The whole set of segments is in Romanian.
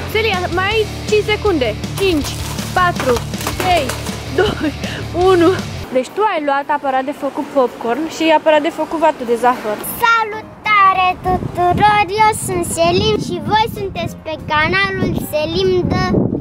Celia, mai ai 5 secunde. 5, 4, 3, 2, 1. Deci tu ai luat aparat de făcut popcorn și aparat de făcut vatul de zahăr. Salutare tuturor, eu sunt Selim și voi sunteți pe canalul Selim de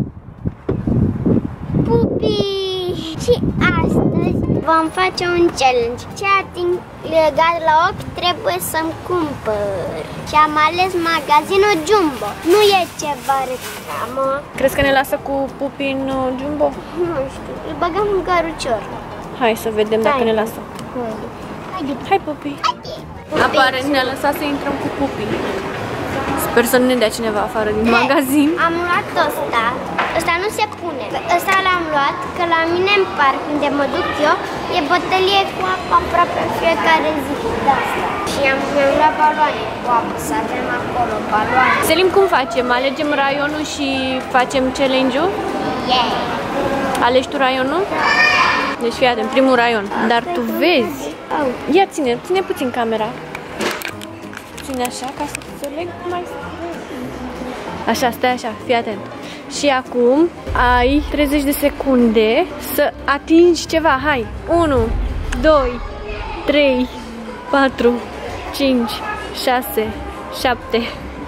Pupi. Și astăzi vom face un challenge. Ce ating legat la ochi trebuie să-mi cumpăr. Și am ales magazinul Jumbo. Nu e ceva reclamă. Crezi că ne lasă cu Pupi în Jumbo? Nu știu, îl băgăm în cărucior. Hai să vedem dacă ne lasă. Hai, Pupi. Apare, ne-a lăsat să intrăm cu Pupi. Sper să nu ne dea cineva afară din magazin. Am luat ăsta. Ăsta nu se pune. Ăsta l-am luat că la mine în parc, unde mă duc eu, e bătălie cu apă aproape în fiecare zi de asta. Și am luat baloane cu apă, să avem acolo baloane. Selim, cum facem? Alegem raionul și facem challenge-ul? Yeah. Alegi tu raionul? Deci fii atent, primul raion. Dar tu vezi. Ia ține puțin camera. Ține așa ca să înțeleg mai așa, stai așa, fii atent. Și acum ai 30 de secunde să atingi ceva. Hai! 1, 2, 3, 4, 5, 6, 7,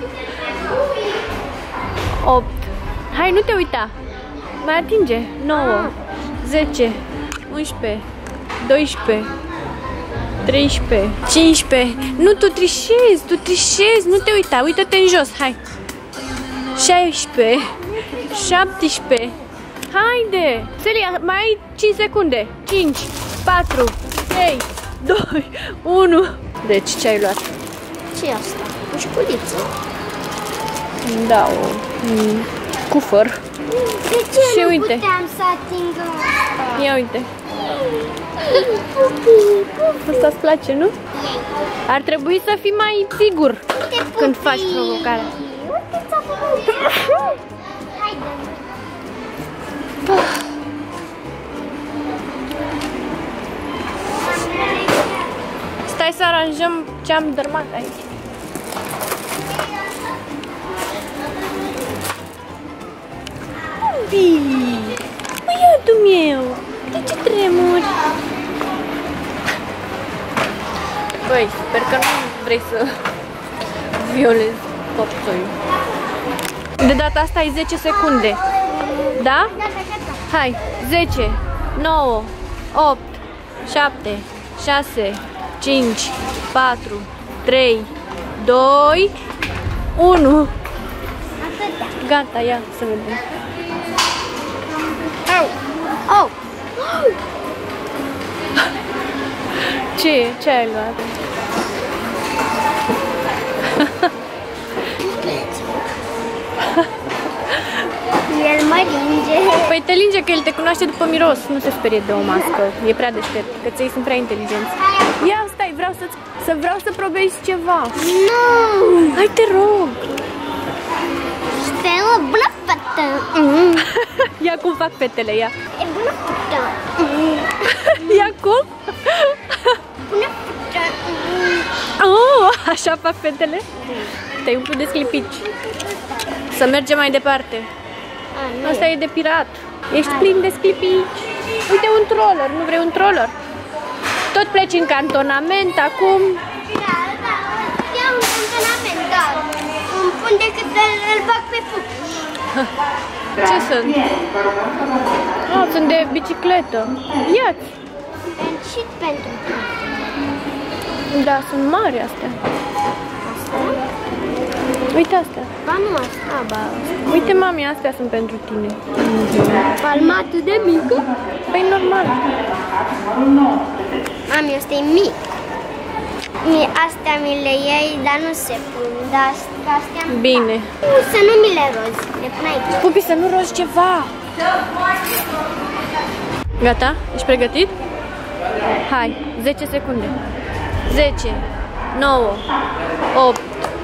8. Hai, nu te uita! Mai atinge! 9, 10, 11, 12, 13, 15. Nu, tu trișezi, nu te uita, uită-te în jos, hai. 16, 17. Haide! Celia, mai ai 5 secunde. 5, 4, 3, 2, 1. Deci, ce ai luat? Ce e asta? O șculiță. Da, cufăr. De ce și nu uite. puteam să atingă asta? Ia uite. Asta-ți place, nu? Ar trebui să fii mai sigur când faci provocarea. Stai să aranjăm ce am dărmat aici. Băiatul meu, de ce tremuri? Băi, sper că nu vrei să violezi portoiul. De data asta ai 10 secunde. Da? Hai, 10, 9, 8, 7, 6, 5, 4, 3, 2, 1. Gata, ia să vedem. Oh. Ce ai luat? El mă linge. Păi te linge că el te cunoaște după miros. Nu se sperie de o mască. E prea deștept, că ței sunt prea inteligenți. Ia, stai, vreau să probezi ceva. Nu! Hai, te rog. Stai, o bună fată. Ia cum fac fetele, ia. E bună fată. Ia cum? Bună fată. Oh, așa fac fetele? Te-ai umplut de sclipici. Să mergem mai departe. Asta e de pirat. Ești plin de sclipici. Uite un troller, nu vrei un troller? Tot pleci în cantonament acum. Da, iau un cantonament, da. Îmi pun decât îl bag pe pupici. Ce sunt? Ah, sunt de bicicletă. Ia-ți. Și pentru Da, sunt mari astea. Uite astea. ba nu asta, ba asta. Uite, mami, astea sunt pentru tine. Palmatul de mică? Păi normal. Mami, ăsta e mic. Astea mi le iei, dar nu se pun. Dar astea Bine. să nu mi le rozi. Le pun aici. Pupi, să nu rogi ceva. Gata? Ești pregătit? Hai, 10 secunde. 10, 9, 8,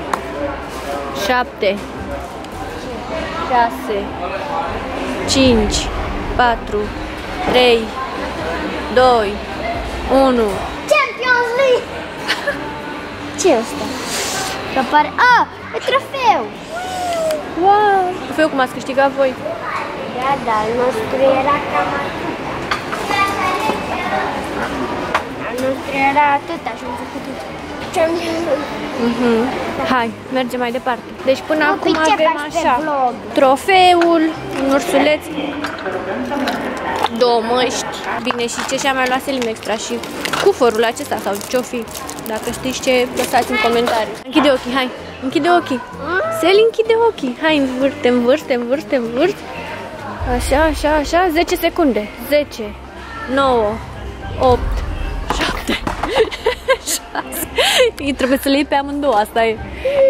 7, 6, 5, 4, 3, 2, 1. Champions League! Ce e asta? Că apare... Ah, e trofeu! Wow! Feu cum ați câștigat voi. Da, da, al nostru era cam atât. Al nostru era atât, așa am făcut ce-am Hai, mergem mai departe. Deci până acum ce avem faci pe așa vlog? trofeul, un ursuleț, 2 măști. Bine, și ce și-a mai luat Selim extra și cufărul acesta sau ce-o fi. Dacă știți ce, lăsați în comentarii. Închide ochii, hai, închide ochii. Selim, închide ochii. Hai, învârt, te învârt, te învârt, te învârt. Așa, așa, așa, 10 secunde. 10, 9, 8, 7, 6. Trebuie să le iei pe amândouă, asta e.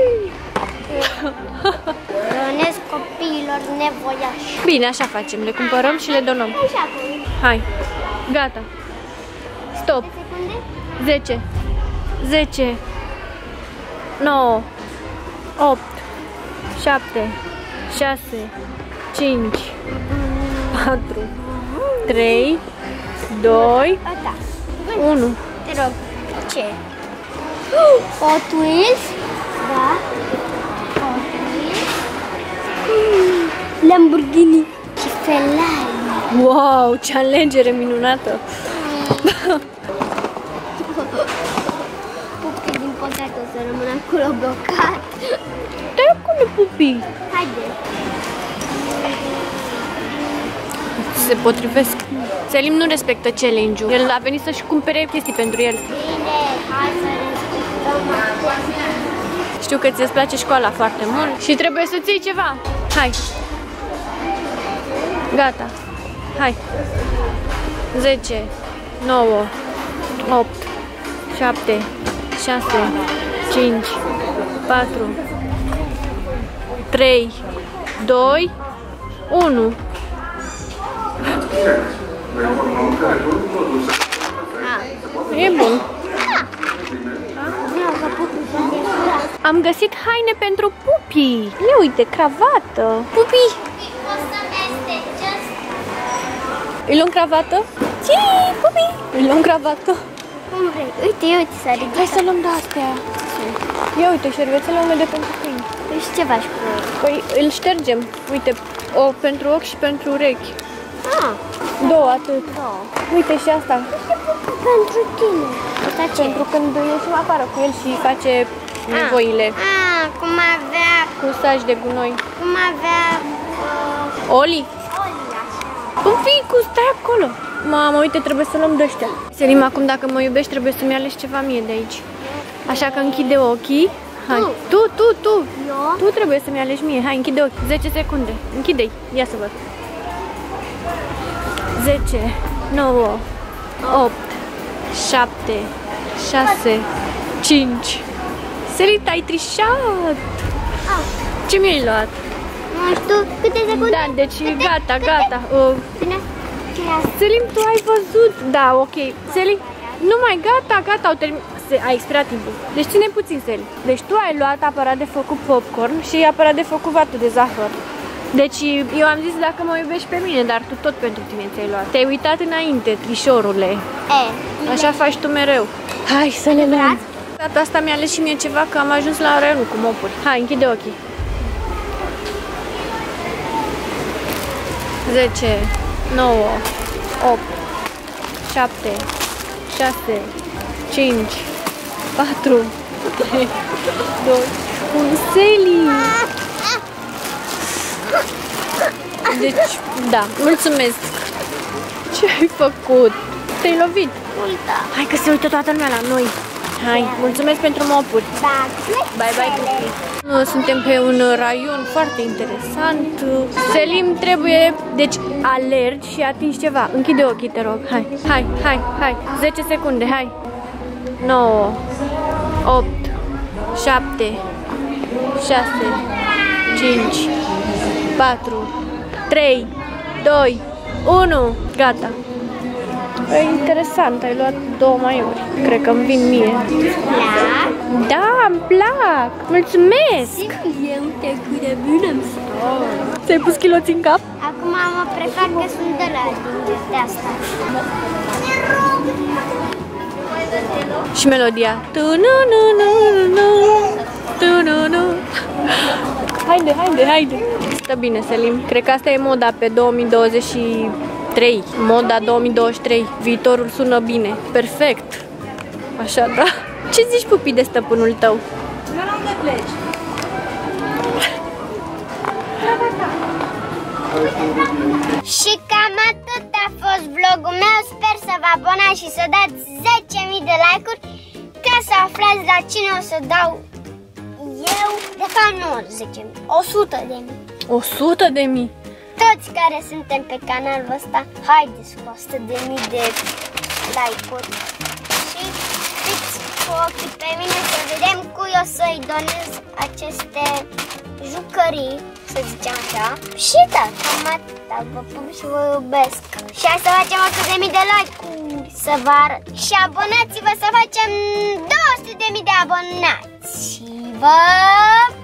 Donez copiilor nevoiași. Bine, așa facem, le cumpărăm și le donăm. Așa cum. Hai, gata. Stop. Secunde? 10, 10, 9, 8, 7, 6, 5, 4, 3, 2, Ata. 1. Te rog. Ce? Hot Wheels? Da. Hot Wheels. Lamborghini. Și Ferrari. Wow, ce alegere minunată! Pupi, din păcate, o să rămână acolo blocat. Te acolo, pupi! Haide. Se potrivesc. Selim nu respectă challenge-ul. El a venit să-și cumpere chestii pentru el. Bine, hai să respectăm acest. Știu că ți-ți place școala foarte mult și trebuie să-ți iei ceva. Hai! Gata! Hai! 10, 9, 8, 7, 6, 5, 4, 3, 2, 1. E bun. Am găsit haine pentru pupi. Ia uite, cravată. Pupi! Îi luăm cravată? Ce? Pupi! Îi luăm cravată? Cum vrei? Uite, uite, s-a ridicat. Hai să luăm de astea. Ia uite, șervețele de pentru câini. Și ce faci cu el? Păi îl ștergem. Uite, o pentru ochi și pentru urechi. Ah, 2 atât. două. Uite și asta. Pentru tine. Asta ce? Pentru când ieșim afară cu el și face nevoile. Cum avea... Cu saj de gunoi. Cum avea... Oli? Oli, așa. Pupicu, stai acolo. Mamă, uite, trebuie să luăm de ăștia. Selim, acum dacă mă iubești, trebuie să-mi alegi ceva mie de aici. Așa că închide ochii. Hai. Tu. Eu? Tu trebuie să-mi alegi mie. Hai, închide ochii. 10 secunde. Închide-i. Ia să văd. 10, 9, 8, 7, 6, 5. Selim, ai trișat. Ce mi-ai luat? Nu știu, câte secunde? Da, deci gata. Bine. Selim, tu ai văzut? Da, ok. Selim, nu mai gata, au terminat. A expirat timpul. Deci ține puțin, Selim. Deci tu ai luat aparat de făcut popcorn și aparat de făcut vatul de zahăr. Deci eu am zis dacă mă iubești pe mine, dar tu tot pentru tine ți-ai luat. Te-ai uitat înainte, trișorule. Așa faci tu mereu. Hai să le luăm. Data asta mi-a ales și mie ceva, că am ajuns la raionul cu mopuri. Hai, închide ochii. 10, 9, 8, 7, 6, 5, 4, 3, 2, 1. Selim! Deci, da, mulțumesc. Ce ai făcut? Te-ai lovit? Uita. Hai că se uită toată lumea la noi. Hai, mulțumesc pentru mopuri. Bye, bye, pupi. Suntem pe un raion foarte interesant. Selim trebuie, deci alergi și atingi ceva. Închide ochii, te rog. Hai. 10 secunde, hai. 9, 8, 7, 6, 5, 4, 3, 2, 1. Gata. E interesant, ai luat 2 maiuri. Cred că îmi vin mie. Da, îmi plac. Mulțumesc. Uite cât de bine îmi stau. Ți-ai pus chiloți în cap? Acum mă prefac că sunt de la de asta. Și melodia. haide. Stă bine, Selim. Cred că asta e moda pe 2023. Moda 2023. Viitorul sună bine. Perfect. Așa, da. Ce zici, pupi, de stăpânul tău? Eu la unde pleci? Și cam atât a fost vlogul meu. Sper să vă abonați și să dați 10.000 de like-uri ca să aflați la cine o să dau eu. De fapt nu 10.000, 100.000. 100.000. Toți care suntem pe canalul ăsta, haideți cu 100.000 de like-uri. Și fiți cu ochii pe mine să vedem cui o să-i donez aceste jucării, să zicem așa. Și da, cam atâta, vă pup și vă iubesc. Și hai să facem 100.000 de like-uri, să vă arăt. Și abonați-vă să facem 200.000 de abonați. Și vă